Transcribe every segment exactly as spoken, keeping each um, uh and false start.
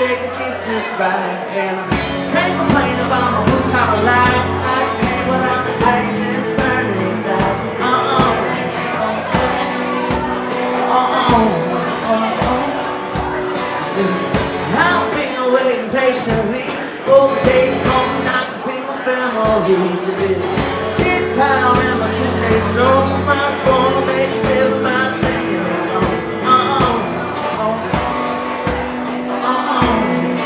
project that gets us by. And I can't complain about my blue collar life. I just can't put out the flame that's burning inside. Uh-uh. Uh-uh. Uh-uh. See, I've been waiting patiently for the day to come and I can feed my family with this guitar and my suitcase drum. I just wanna make a living by singing a song. Uh-uh. Uh-uh.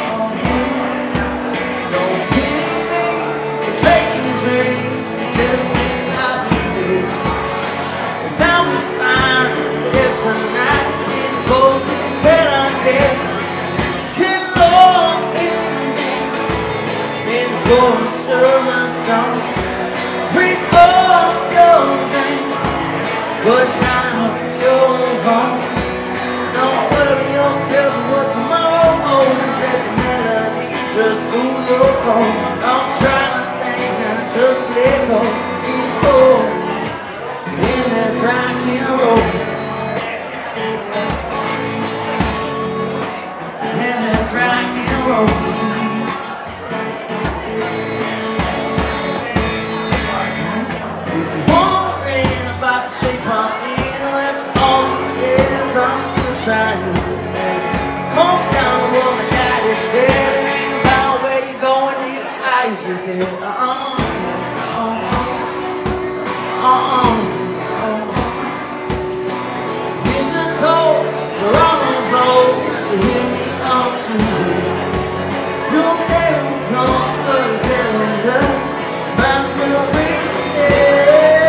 Don't pity me for chasing dreams, just how we do. 'Cause I'll be fine if tonight is the closest that I get. Get lost in me, in the chorus of my song. Breathe all your dreams, put down your phone. Don't worry yourself what tomorrow holds. Let the melody just soothe your soul. Don't try to think, now just let go. It goes in this rock and roll. In this rock and roll. Shape I'm in, after all these years I'm still trying. Home's down to what my daddy said. It ain't about where you're going, it's how you get there. Uh-uh. Uh-uh. Uh-uh. Here's a toast for all of those who hear me on tonight. Your day will come, but until it does, might as well raise the head.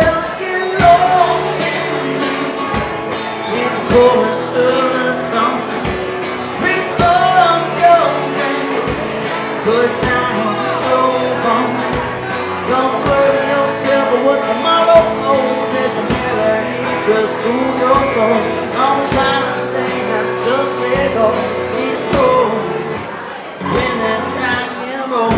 Chorus of a song. Breathe all your dreams, put down your phone. Don't worry yourself about what tomorrow holds. Let the melody just soothe your soul. Don't try to think, now just let go. It goes when there's rock and roll.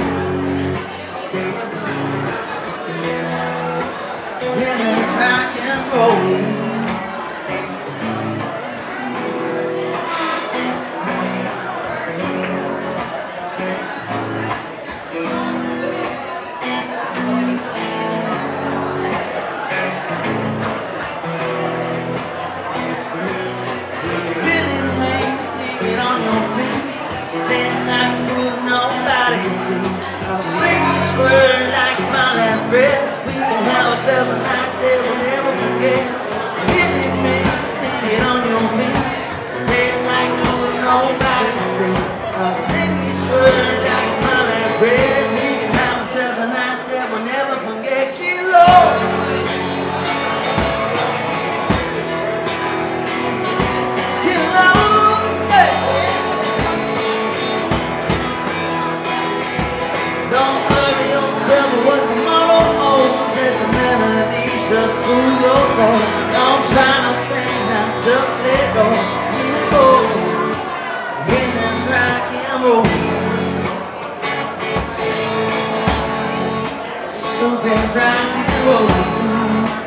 When there's rock and roll. Dance like a move nobody can see. I'll sing each word like it's my last breath. We can have ourselves a night that we'll never forget. Feeling me, hang it on your feet. Dance like a move nobody can see. I'll sing each word like it's my last breath. We can have ourselves a night that we'll never forget. Get lost. Get lost, yeah. Don't worry yourself about what tomorrow holds. Let the melody just soothe your soul. Don't try to think, now just let go. It goes in this rock and roll. So there's rock and roll.